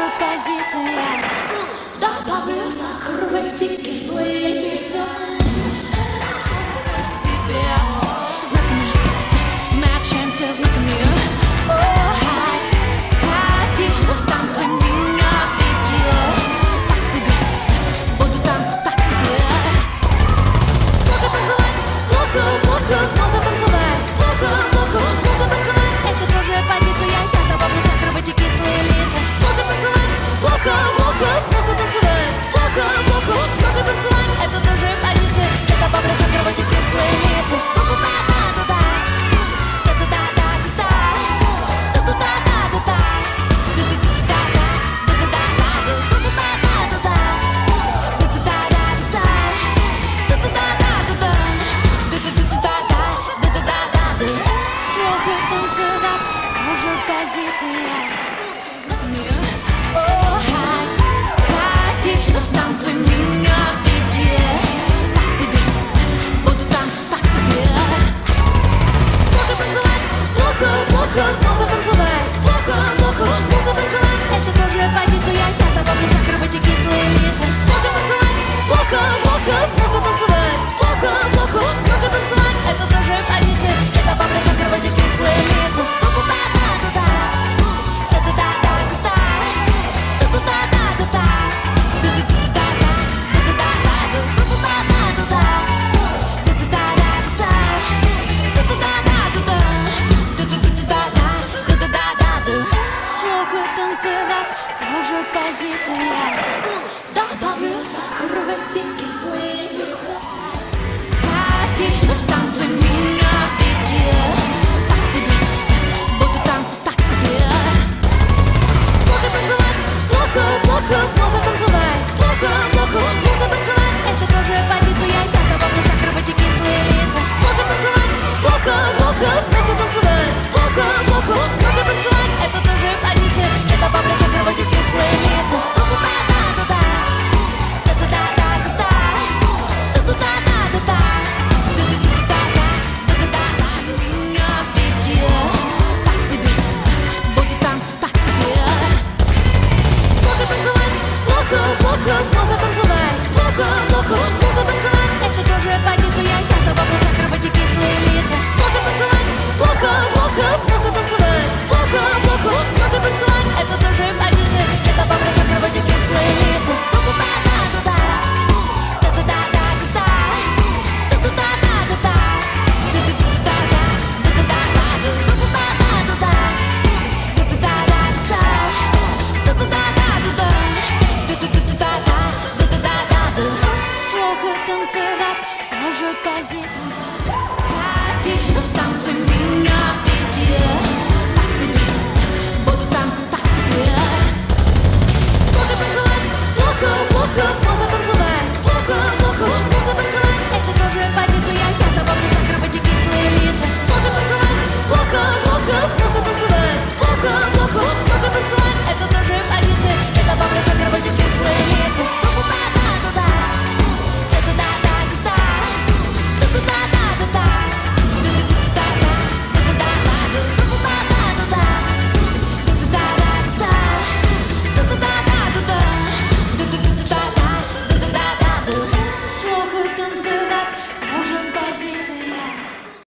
позиция. Добавлю сахар в эти кислые лица. В себе знаками мы общаемся знаками. Хаотично в танце меня веди. Так себе, буду танцы так себе. Плохо танцевать, плохо танцевать. Плохо танцевать, это тоже позиция. Я добавлю сахар в эти кислые лица. Плохо танцевать, плохо танцевать. Плохо танцевать, это тоже позиция. Я добавлю сахар в эти кислые лица. Хаотично в танце меня веди. Так себе, буду танцы так себе. Плохо танцевать, плохо танцевать. Плохо танцевать, это тоже позиция. Я добавлю сахар в эти кислые лица. Плохо танцевать, плохо танцевать. Плохо танцевать, это тоже позиция. Я добавлю сахар в эти кислые лица. Тоже позиция. Добавлю сахар в эти кислые лица. Хаотично в танце меня веди. Так себе, буду танцы так себе. Плохо танцевать, плохо танцевать. Плохо танцевать, это тоже позиция. Я добавлю сахар в эти кислые лица. Плохо танцевать, плохо танцевать. Плохо танцевать, это тоже позиция. Я добавлю сахар в эти кислые лица.